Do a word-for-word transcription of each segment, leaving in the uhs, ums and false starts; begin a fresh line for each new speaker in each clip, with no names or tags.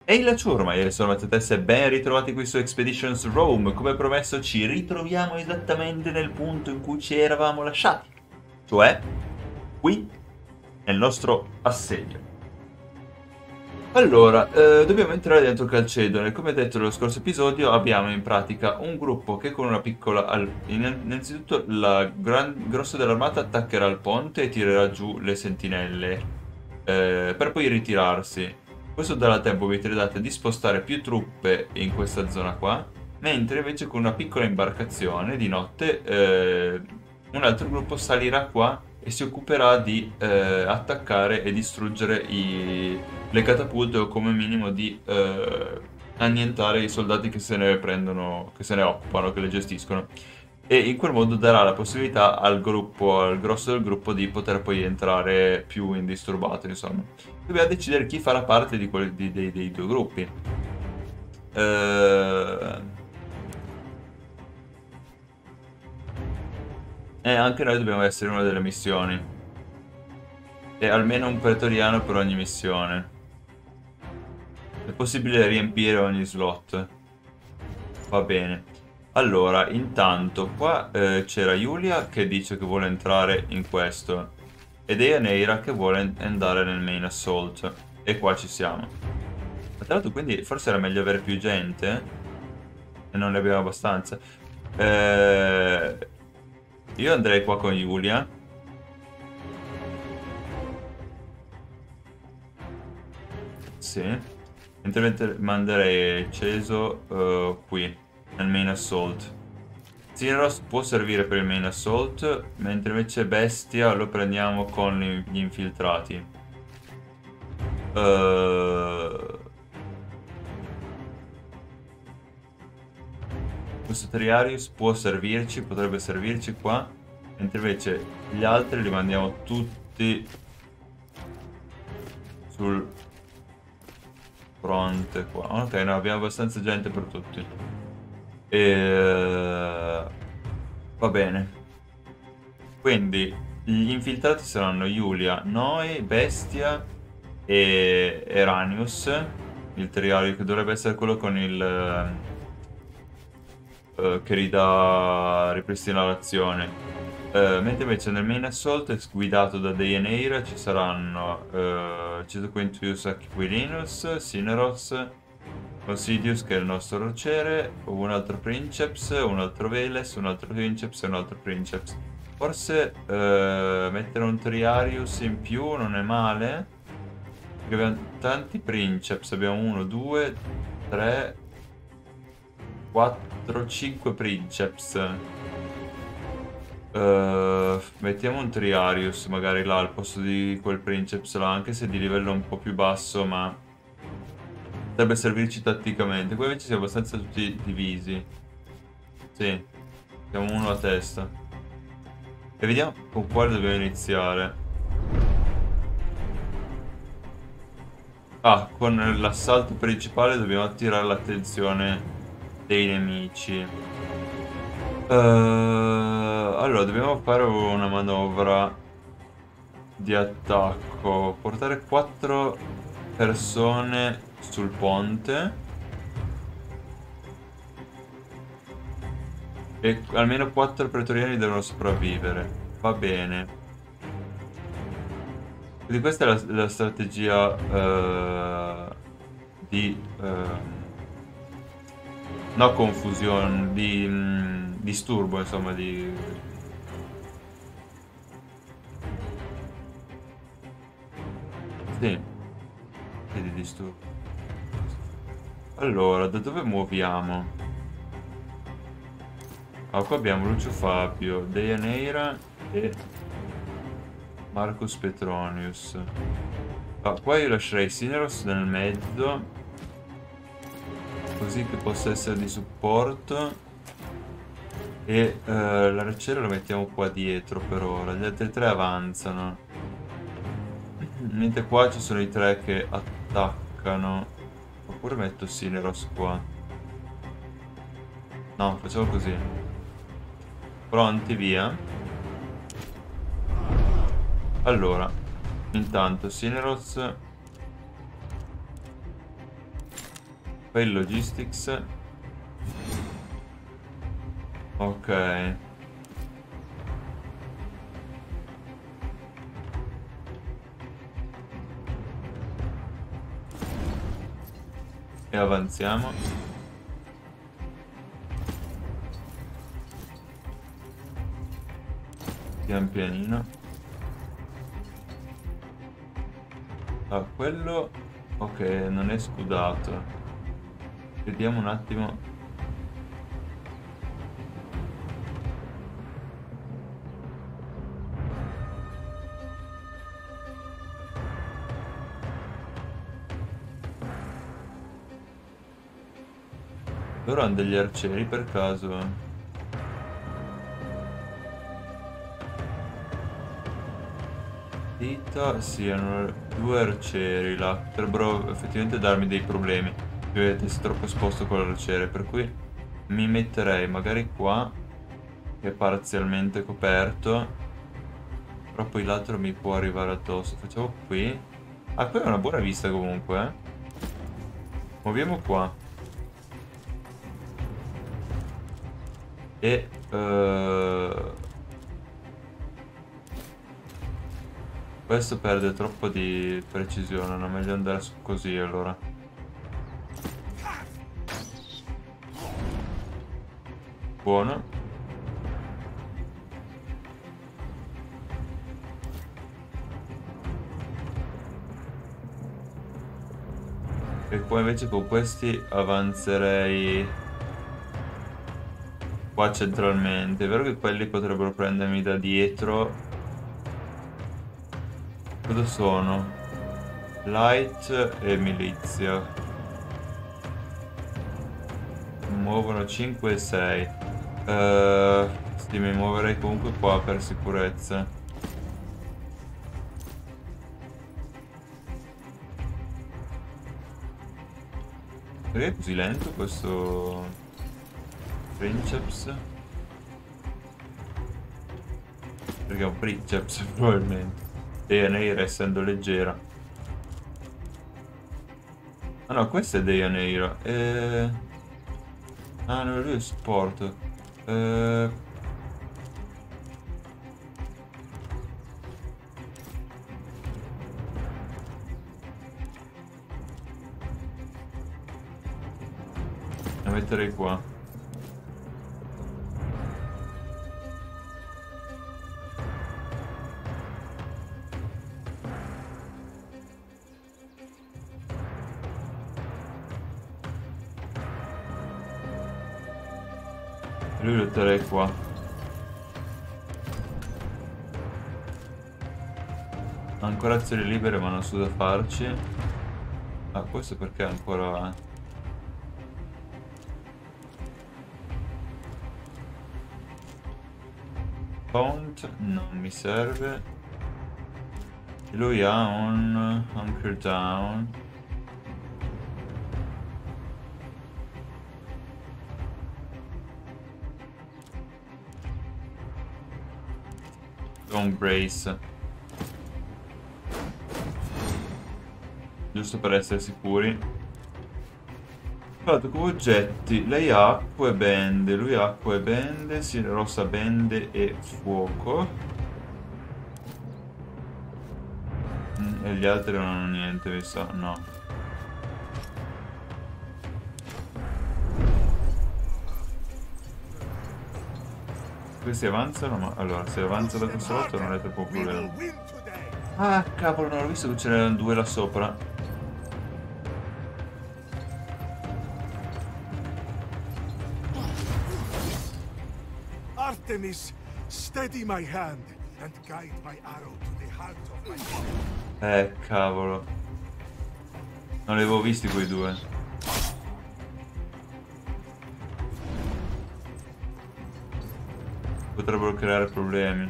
Ehi la ciurma, io sono Mattias e ben ritrovati qui su Expeditions Rome. Come promesso ci ritroviamo esattamente nel punto in cui ci eravamo lasciati, cioè qui nel nostro assedio. Allora, eh, dobbiamo entrare dentro Calcedone. Come detto nello scorso episodio, abbiamo in pratica un gruppo che con una piccola... al- in- Innanzitutto, il grosso dell'armata attaccherà il ponte e tirerà giù le sentinelle, eh, per poi ritirarsi. Questo darà tempo, vi tredate, di spostare più truppe in questa zona qua, mentre invece con una piccola imbarcazione di notte, eh, un altro gruppo salirà qua e si occuperà di eh, attaccare e distruggere i le catapulte o come minimo di eh, annientare i soldati che se ne prendono, che se ne occupano, che le gestiscono. E in quel modo darà la possibilità al gruppo, al grosso del gruppo di poter poi entrare più indisturbato, insomma. Dobbiamo decidere chi farà parte di quelli- di- dei, dei due gruppi. Eh, E anche noi dobbiamo essere in una delle missioni. E almeno un pretoriano per ogni missione. È possibile riempire ogni slot. Va bene. Allora, intanto qua eh, c'era Giulia che dice che vuole entrare in questo ed Neira che vuole en- andare nel main assault e qua ci siamo. Ma tra l'altro quindi forse era meglio avere più gente e non ne abbiamo abbastanza. Eh, io andrei qua con Giulia. Sì. Mentre manderei Ceso eh, qui nel main assault. Zinros può servire per il main assault, mentre invece Bestia lo prendiamo con gli gli infiltrati. Uh, questo Triarius può servirci, potrebbe servirci qua, mentre invece gli altri li mandiamo tutti sul fronte qua. Ok, no, abbiamo abbastanza gente per tutti. E... Va bene. Quindi gli infiltrati saranno Giulia, Noi, Bestia e Eranius, il triario che dovrebbe essere quello con il eh, che ridà ripristina l'azione. Eh, mentre invece nel main assault guidato da Deianeira ci saranno uh, Ceto Quintus Aquilinus, Cineros, Considius che è il nostro rociere, un altro Princeps, un altro Veles, un altro Princeps e un altro Princeps. Forse eh, mettere un Triarius in più non è male, perché abbiamo tanti Princeps, abbiamo uno, due, tre, quattro, cinque Princeps. Eh, mettiamo un Triarius magari là al posto di quel Princeps là, anche se di livello un po' più basso, ma potrebbe servirci tatticamente. Qua invece siamo abbastanza tutti divisi. Sì, siamo uno a testa. E vediamo con quale dobbiamo iniziare. Ah, con l'assalto principale dobbiamo attirare l'attenzione dei nemici. Uh, allora, dobbiamo fare una manovra di attacco. Portare quattro persone sul ponte. E almeno quattro pretoriani devono sopravvivere. Va bene. Quindi questa è la, la strategia eh, di... ehm, no confusione, di mh, disturbo, insomma, di... Sì, sì, di disturbo. Allora, da dove muoviamo? Ah, qua abbiamo Lucio Fabio, Deianeira e Marcus Petronius. Ah, qua io lascerei Cineros nel mezzo, così che possa essere di supporto. E eh, l'arciere lo mettiamo qua dietro per ora, gli altri tre avanzano. Mentre qua ci sono i tre che attaccano. Oppure metto Cineros qua. No, facciamo così. Pronti, via. Allora, intanto Cineros Poi il logistics. Ok. E avanziamo. Pian pianino. Ah, quello... Ok, non è scudato. Vediamo un attimo. Loro hanno degli arcieri per caso? Dita, sì, hanno due arcieri là. Potrebbero effettivamente darmi dei problemi. Vedete, sei troppo esposto con l'arciere, per cui mi metterei magari qua, che è parzialmente coperto. Però poi l'altro mi può arrivare addosso. Facciamo qui. Ah, qui è una buona vista comunque, eh. Muoviamo qua. E uh, questo perde troppo di precisione, non è meglio andare su così allora. Buono. E qua invece con questi avanzerei qua centralmente. È vero che quelli potrebbero prendermi da dietro. Cosa sono? Light e milizia. Muovono cinque e sei. Uh, sì, mi muoverei comunque qua per sicurezza. Perché è così lento questo Princeps? Perché è un Princeps probabilmente. Deianeira essendo leggera. Ah no, questo è Deianeira. Eh... Ah no, lui è sport. Eh... La metterei qua. Lui lo terrei qua. Ancora azioni libere ma non so da farci. Ah, questo perché ancora... Font non mi serve. Lui ha un Hunker Down. Un brace. Giusto per essere sicuri. Fatto come oggetti. Lei ha acqua e bende. Lui ha acqua e bende. Sì, rossa bende e fuoco. Mm, e gli altri non hanno niente, mi sa. No. Questi avanzano, ma allora se avanza da questo lato non è troppo problema. Ah, cavolo, non ho visto che ce n'erano due là sopra.
Artemis, steady my hand and guide my arrow to the heart of my body.
Eh, cavolo. Non li avevo visti quei due. Potrebbero creare problemi.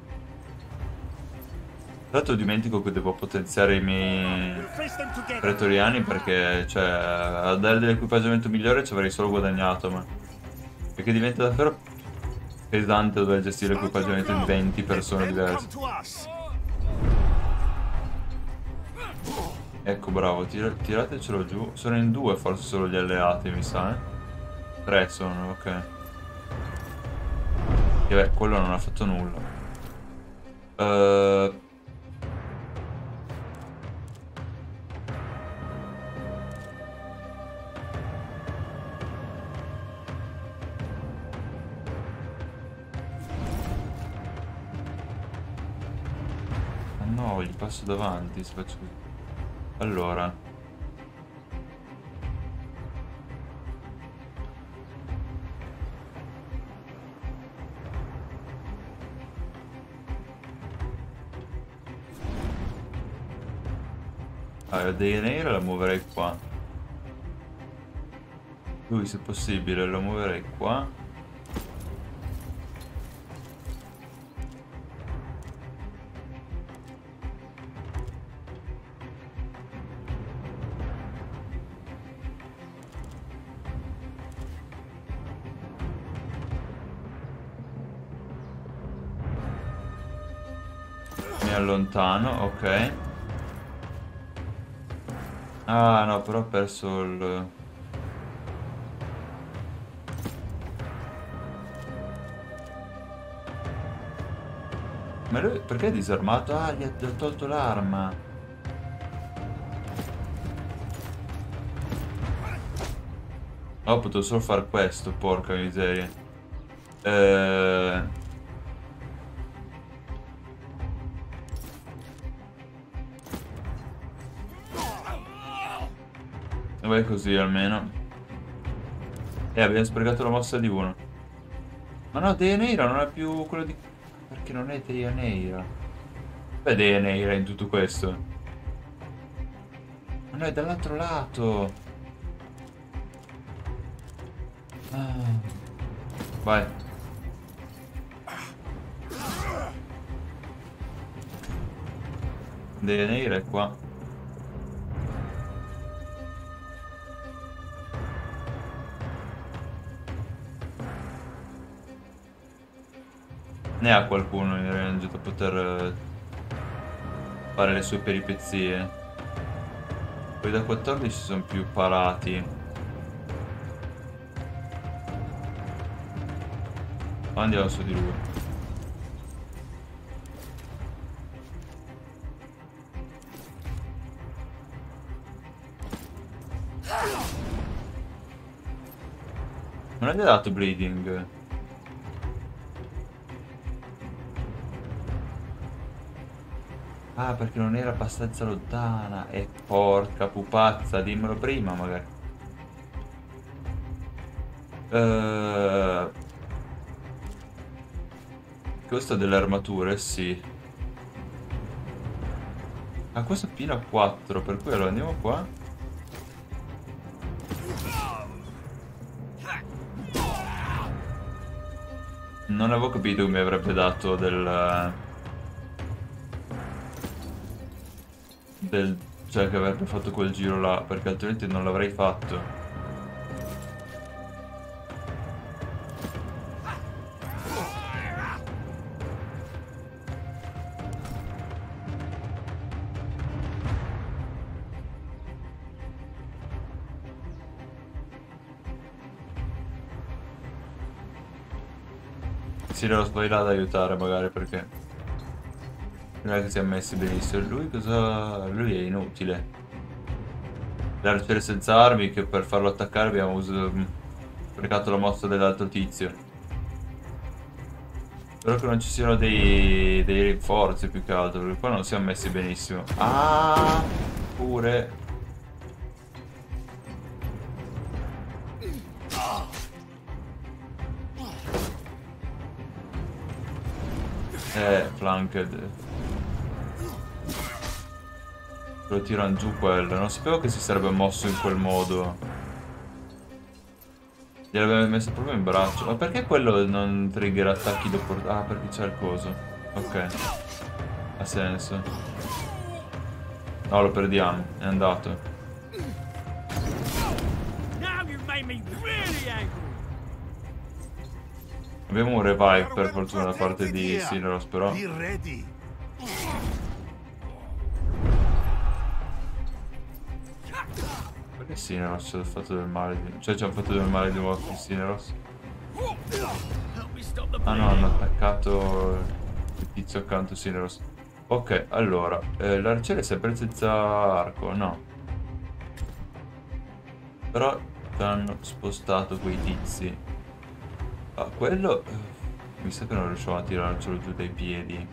Tra l'altro dimentico che devo potenziare i miei pretoriani perché, cioè, a dare dell'equipaggiamento migliore ci avrei solo guadagnato, ma... Perché diventa davvero pesante dover gestire l'equipaggiamento di venti persone diverse. Ecco, bravo, tira tiratecelo giù. Sono in due forse solo gli alleati, mi sa, eh? Tre sono, ok. E beh, quello non ha fatto nulla. Uh... Ah no, gli passo davanti se faccio così. Allora. Allora, dei nera la muoverei qua. Lui, se possibile, lo muoverei qua. Mi allontano, ok. Ah no, però ho perso il... Ma lui perché è disarmato? Ah, gli ha gli ha tolto l'arma. Ho potuto solo fare questo, porca miseria. Eh... Vai così almeno. E eh, abbiamo sprecato la mossa di uno. Ma no, Deianeira non è più quello di... Perché non è Deianeira? Beh, Deianeira in tutto questo. Ma no, è dall'altro lato. Ah. Vai. Deianeira è qua. Ne ha qualcuno in range da poter fare le sue peripezie. Poi da quattordici sono più parati. Andiamo su di lui. Non gli ha dato bleeding. Ah, perché non era abbastanza lontana. E porca pupazza, dimmelo prima magari. Uh... Questo delle armature, sì. Ah, questo fino a quattro, per cui allora andiamo qua. Non avevo capito che mi avrebbe dato del... del... cioè che avrebbe fatto quel giro là, perché altrimenti non l'avrei fatto. Si lo vai là ad aiutare magari perché non è che si è messi benissimo. Lui cosa... lui è inutile. L'arciere senza armi che per farlo attaccare abbiamo usato... sprecato la mossa dell'altro tizio. Spero che non ci siano dei, dei rinforzi più che altro, perché qua non siamo messi benissimo. Ah, pure. Eh, flanked. Lo tirano giù quello. Non sapevo che si sarebbe mosso in quel modo. Gliel'aveva messo proprio in braccio. Ma perché quello non trigger attacchi dopo... Ah, perché c'è il coso. Ok. Ha senso. No, lo perdiamo. È andato. Abbiamo un revive per fortuna da parte di Silros, però. Perché Cineros ci ha fatto del male di... Cioè ci hanno fatto del male di nuovo a Cineros. Ah no, hanno attaccato il tizio accanto a Cineros. Ok, allora, eh, l'arciere è sempre senza arco, no. Però hanno spostato quei tizi. Ah, quello... eh, mi sa che non riusciamo a tirarcelo giù dai piedi.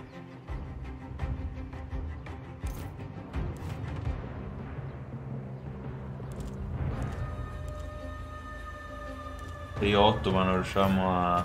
sei otto ma non riusciamo a...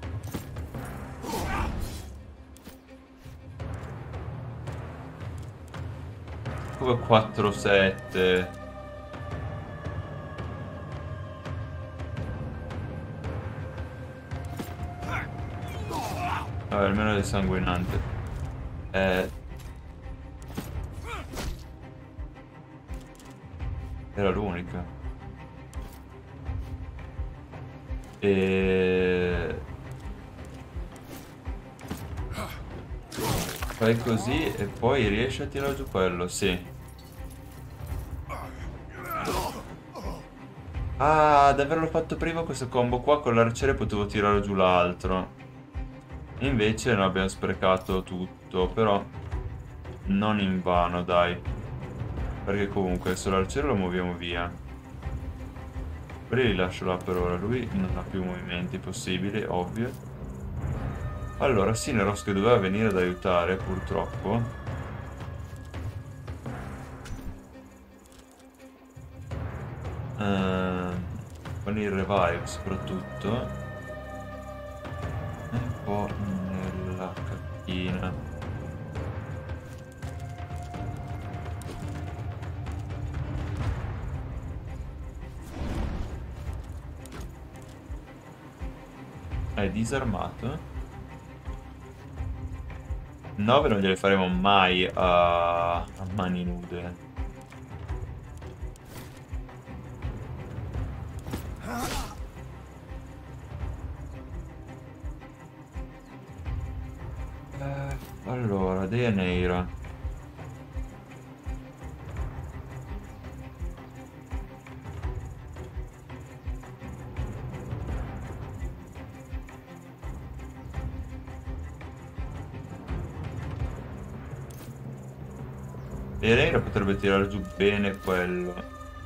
Come quattro sette. Vabbè, almeno è sanguinante. Eh... Era l'unica. E... Fai così e poi riesci a tirare giù quello, sì. Ah, ad averlo fatto prima questo combo qua con l'arciere potevo tirare giù l'altro. Invece non abbiamo sprecato tutto, però non invano, dai. Perché comunque adesso l'arciere lo muoviamo via. Quelli li lascio là per ora, lui non ha più movimenti possibili, ovvio. Allora, Cineros che doveva venire ad aiutare, purtroppo. Ehm, con il revive soprattutto. E un po' nella cacchina. È disarmato? nove non gliele faremo mai a, a mani nude. Eh, allora, Deianira. Deianira potrebbe tirare giù bene quello.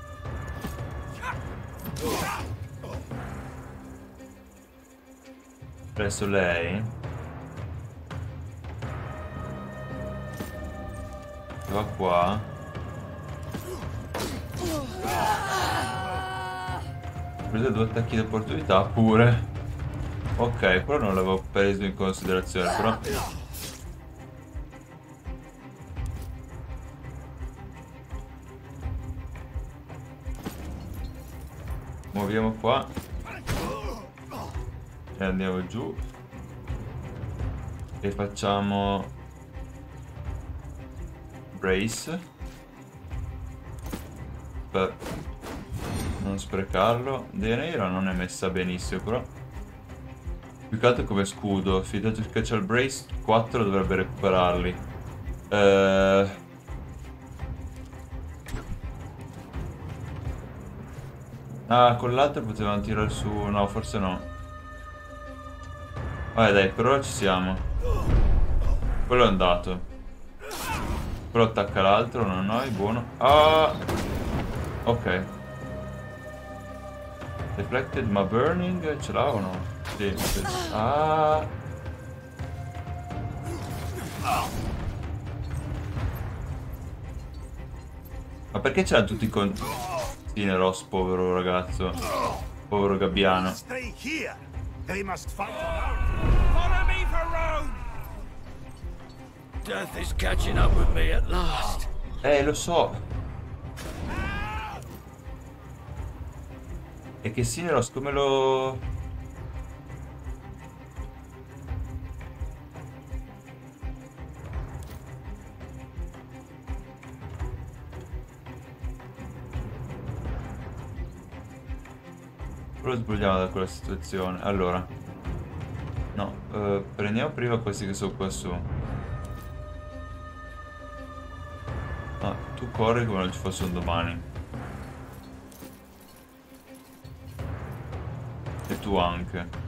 Presso lei. Va qua. Ho preso due attacchi di opportunità pure. Ok, quello non l'avevo preso in considerazione, però... Muoviamo qua. E andiamo giù. E facciamo... Brace. Per non sprecarlo. Deianira non è messa benissimo, però... Più che altro come scudo. Fidato che c'è il Brace, quattro dovrebbe recuperarli. Eh... Ah, con l'altro potevamo tirare su... No, forse no. Vabbè dai, per ora ci siamo. Quello è andato. Quello attacca l'altro, non noi, buono. Ah! Ok. Deflected ma burning ce l'ha o no? Sì, sì. Ah! Ma perché c'erano tutti con... Cineros, povero ragazzo. Povero gabbiano.
Stay here. They must fight on our... Follow me, Varone!
Death is catching up with me at last.
Eh, lo so. E che Cineros come lo... Lo sbagliamo da quella situazione. Allora. No, eh, prendiamo prima questi che sono qua su. Ah, tu corri come non ci fosse un domani. E tu anche.